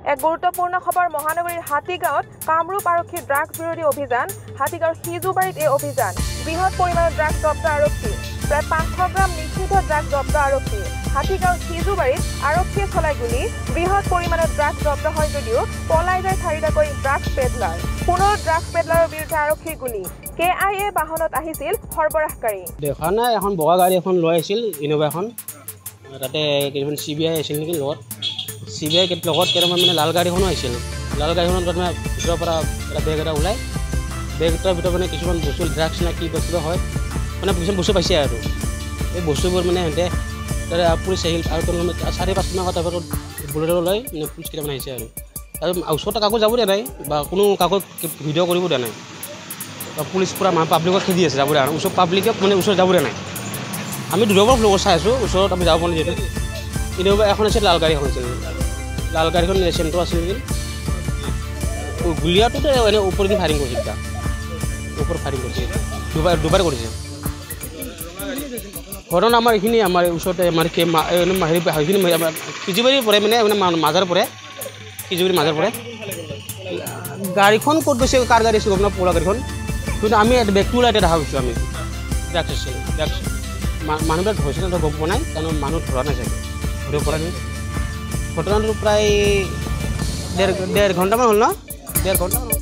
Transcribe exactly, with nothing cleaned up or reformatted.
এক গুৰুত্বপূৰ্ণ খবৰ মহানগৰীৰ হাতীগাঁৱত কামৰূপ আৰক্ষীৰ ড্ৰাগছ বিৰোধী অভিযান হাতীগাঁৱৰ সিজুবাৰীত এই অভিযান বৃহৎ পৰিমাণৰ ড্ৰাগছ জব্দ আৰক্ষী প্ৰায় পাঁচশ গ্ৰাম নিষিদ্ধ ড্ৰাগছ জব্দ আৰক্ষী হাতীগাঁৱৰ সিজুবাৰীত আৰক্ষীয়ে চলাই গুলি বৃহৎ পৰিমাণৰ ড্ৰাগছ জব্দ হয় যদিও পলাই যায় চাৰিটাকৈ ড্ৰাগছ পেডলাৰ পুনৰ ড্ৰাগছ পেডলাৰৰ বিৰুদ্ধে আৰক্ষীৰ গুলি কে আই এ বাহনত আহিছিল সৰবৰাহকাৰী দেখা নাই এখন বগা গাড়ী এখন লৈ আহিছিল ইনোভা এখন তাতে কেইটামান চি বি আই আছিল নেকি লগত চি বি আই লগত কেইটামান মানে লাল গাড়ীখনো আহিছিল লাল গাড়ীখনত মানে ভিতৰৰ পৰা এটা বেগ এটা ওলাই বেগ এটাৰ ভিতৰত মানে কিছুমান বস্তু ড্ৰাগছ না কি বস্তু হয় মানে কিছুমান বস্তু পাইছে আৰু এই বস্তুবোৰ মানে সিহঁতে তাৰে পুলিচ আহিল আৰু চাৰি পাঁচ মাহ তাৰপিছত বুলেট লৈ মানে পুলিচ কেইটামান আহিছে আৰু আৰু ওচৰতে কাকো যাব দিয়া নাই বা কোনো কাকো ভিডিঅ' কৰিব দিয়া নাই পুলিচ পূৰা মানুহ পাব্লিকক খেদি আছে যাব দিয়া নাই ওচৰ পাব্লিকক মানে ওচৰত যাব দিয়া নাই আমি দূৰৰ পৰা লগত চাই আছোঁ ওচৰত আমি যাব পৰা নাই যিহেতু ইনোভা এখন আছিল লাল গাড়ী এখন আছিল লাল গাড়ীখন চেণ্টাৰ আছিল নেকি গুলীয়াটোতে এনে ওপৰেদি ফায়াৰিং কৰিছিল তাৰ ওপৰত ফায়াৰিং কৰিছে দুবাৰ দুবাৰ কৰিছে ঘটনা আমাৰ এইখিনি আমাৰ ওচৰতে আমাৰ হেৰি আমাৰ সিজুবাৰী পৰে মানে মাজাৰ পৰে সিজুবাৰী মাজাৰ পৰে গাড়ীখন ক'ত গৈছে কাৰ গাড়ী আছিল আপোনাৰ পলা গাড়ীখন কিন্তু আমি বেগটো ওলাই দেখা পাইছোঁ আমি ড্ৰাগছ আছিল ড্ৰাগছ মানুহবিলাক ধৰিছে না গম পোৱা নাই কাৰণ মানুহ ধৰা নাই চাগে ধৰিব পৰা নাই ঘটনাটো প্ৰায় ডেৰ ডেৰ ঘণ্টামান হ'ল ন ডেৰ ঘণ্টা